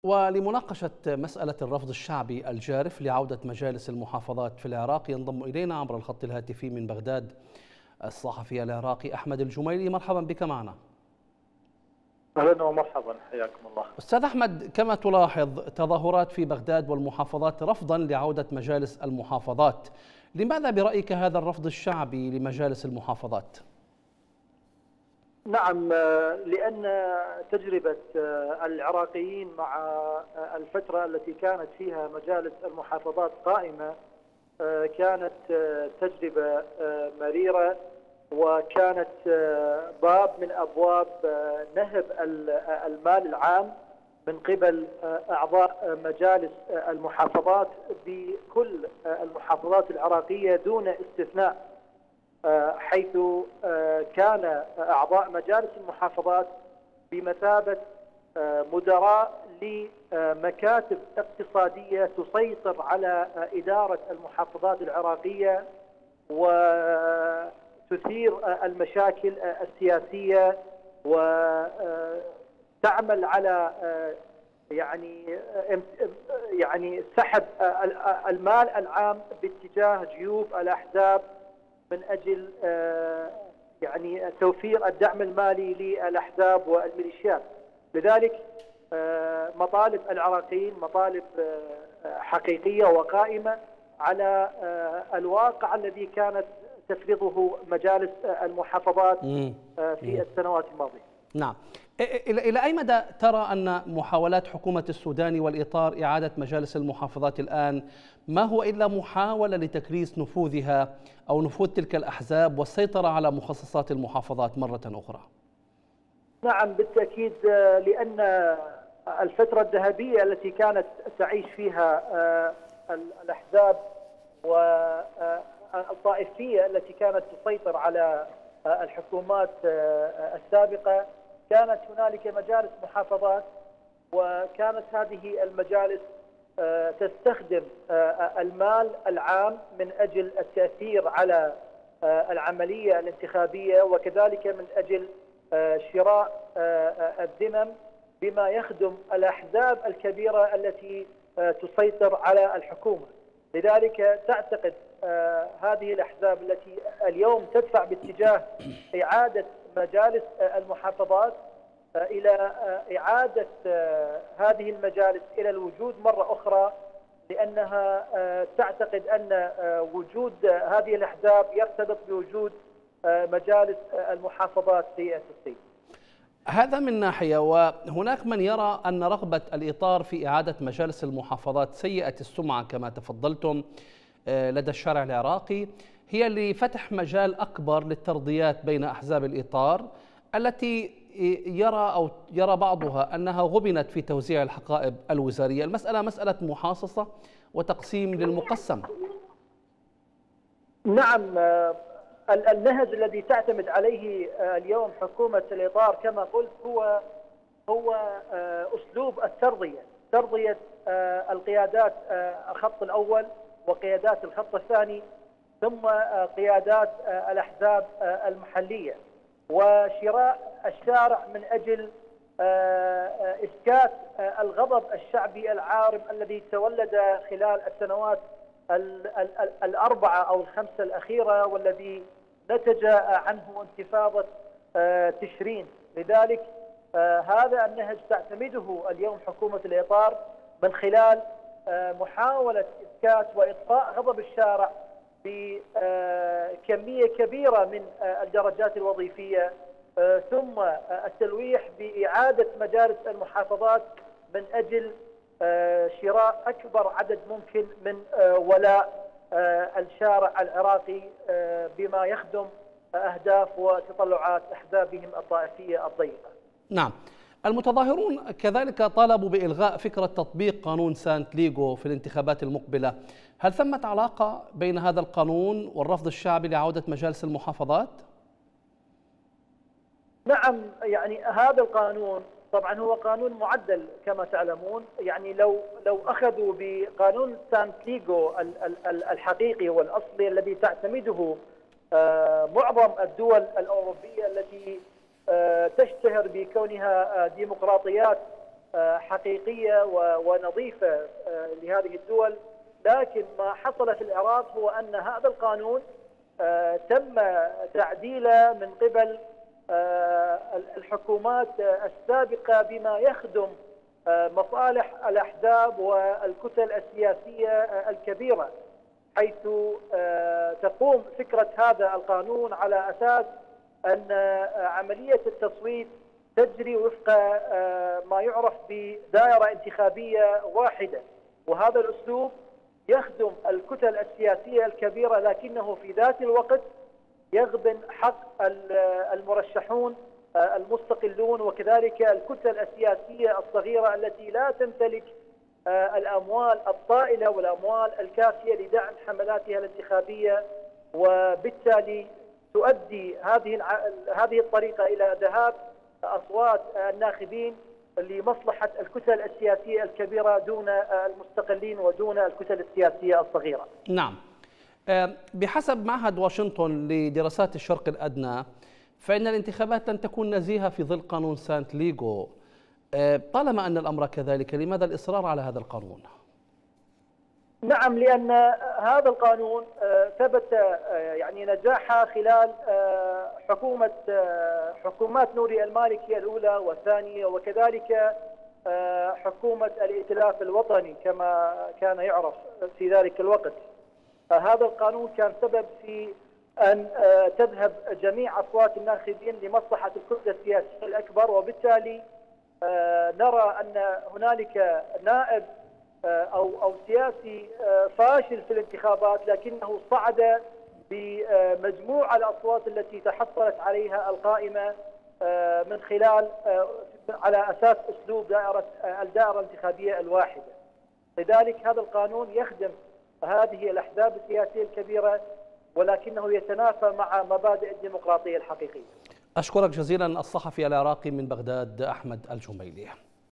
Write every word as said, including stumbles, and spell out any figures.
ولمناقشة مسألة الرفض الشعبي الجارف لعودة مجالس المحافظات في العراق ينضم إلينا عبر الخط الهاتفي من بغداد الصحفي العراقي أحمد الجميلي. مرحبا بك معنا. أهلا ومرحبا، حياكم الله. أستاذ أحمد، كما تلاحظ تظاهرات في بغداد والمحافظات رفضا لعودة مجالس المحافظات، لماذا برأيك هذا الرفض الشعبي لمجالس المحافظات؟ نعم، لأن تجربة العراقيين مع الفترة التي كانت فيها مجالس المحافظات قائمة كانت تجربة مريرة، وكانت باب من أبواب نهب المال العام من قبل أعضاء مجالس المحافظات بكل المحافظات العراقية دون استثناء، حيث كان أعضاء مجالس المحافظات بمثابة مدراء لمكاتب اقتصادية تسيطر على إدارة المحافظات العراقية وتثير المشاكل السياسية وتعمل على يعني يعني سحب المال العام باتجاه جيوب الأحزاب من أجل يعني توفير الدعم المالي للأحزاب والميليشيات. لذلك مطالب العراقيين مطالب حقيقية وقائمة على الواقع الذي كانت تفرضه مجالس المحافظات في السنوات الماضية. نعم. إلى أي مدى ترى أن محاولات حكومة السوداني والإطار إعادة مجالس المحافظات الآن ما هو إلا محاولة لتكريس نفوذها أو نفوذ تلك الأحزاب والسيطرة على مخصصات المحافظات مرة أخرى؟ نعم بالتأكيد، لأن الفترة الذهبية التي كانت تعيش فيها الأحزاب والطائفية التي كانت تسيطر على الحكومات السابقة كانت هنالك مجالس محافظات، وكانت هذه المجالس تستخدم المال العام من أجل التأثير على العملية الانتخابية، وكذلك من أجل شراء الذمم بما يخدم الأحزاب الكبيرة التي تسيطر على الحكومة. لذلك تعتقد هذه الأحزاب التي اليوم تدفع باتجاه إعادة مجالس المحافظات إلى إعادة هذه المجالس إلى الوجود مرة أخرى، لأنها تعتقد أن وجود هذه الأحزاب يرتبط بوجود مجالس المحافظات سيئة السير. هذا من ناحية، وهناك من يرى أن رغبة الإطار في إعادة مجالس المحافظات سيئة السمعة كما تفضلتم لدى الشارع العراقي هي لفتح مجال أكبر للترضيات بين أحزاب الإطار التي يرى أو يرى بعضها أنها غبنت في توزيع الحقائب الوزارية. المسألة مسألة محاصصة وتقسيم للمقسم. نعم، النهج الذي تعتمد عليه اليوم حكومة الإطار كما قلت هو هو أسلوب الترضية، ترضية القيادات الخط الأول وقيادات الخط الثاني ثم قيادات الأحزاب المحلية، وشراء الشارع من أجل إسكات الغضب الشعبي العارم الذي تولد خلال السنوات الأربعة أو الخمسة الأخيرة، والذي نتج عنه انتفاضة تشرين. لذلك هذا النهج تعتمده اليوم حكومة الإطار من خلال محاولة إسكات وإطفاء غضب الشارع بكمية كبيرة من الدرجات الوظيفية، ثم التلويح بإعادة مجالس المحافظات من أجل شراء أكبر عدد ممكن من ولاء الشارع العراقي بما يخدم أهداف وتطلعات أحزابهم الطائفية الضيقة. نعم. المتظاهرون كذلك طالبوا بإلغاء فكرة تطبيق قانون سانت ليغو في الانتخابات المقبلة. هل ثمة علاقة بين هذا القانون والرفض الشعبي لعودة مجالس المحافظات؟ نعم، يعني هذا القانون طبعا هو قانون معدل كما تعلمون. يعني لو لو اخذوا بقانون سانت ليغو الحقيقي والاصلي الذي تعتمده معظم الدول الاوروبيه التي تشتهر بكونها ديمقراطيات حقيقية ونظيفة لهذه الدول. لكن ما حصل في العراق هو أن هذا القانون تم تعديله من قبل الحكومات السابقة بما يخدم مصالح الأحزاب والكتل السياسية الكبيرة، حيث تقوم فكرة هذا القانون على أساس أن عملية التصويت تجري وفق ما يعرف بدائرة انتخابية واحدة، وهذا الأسلوب يخدم الكتل السياسية الكبيرة، لكنه في ذات الوقت يغبن حق المرشحون المستقلون وكذلك الكتل السياسية الصغيرة التي لا تمتلك الأموال الطائلة والأموال الكافية لدعم حملاتها الانتخابية، وبالتالي تؤدي هذه هذه الطريقة إلى ذهاب أصوات الناخبين لمصلحة الكتل السياسية الكبيرة دون المستقلين ودون الكتل السياسية الصغيرة. نعم. بحسب معهد واشنطن لدراسات الشرق الأدنى فإن الانتخابات لن تكون نزيهة في ظل قانون سانت ليغو. طالما أن الأمر كذلك، لماذا الإصرار على هذا القانون؟ نعم، لأن هذا القانون ثبت يعني نجاحه خلال حكومة حكومات نوري المالكي الأولى والثانية، وكذلك حكومة الائتلاف الوطني كما كان يعرف في ذلك الوقت. هذا القانون كان سبب في أن تذهب جميع أصوات الناخبين لمصلحة الكتلة السياسية الأكبر، وبالتالي نرى أن هنالك نائب أو أو سياسي فاشل في الانتخابات، لكنه صعد بمجموع الأصوات التي تحصلت عليها القائمة من خلال على أساس أسلوب دائرة الدائرة الانتخابية الواحدة. لذلك هذا القانون يخدم هذه الأحزاب السياسية الكبيرة، ولكنه يتنافى مع مبادئ الديمقراطية الحقيقية. أشكرك جزيلا الصحفي العراقي من بغداد أحمد الجميلي.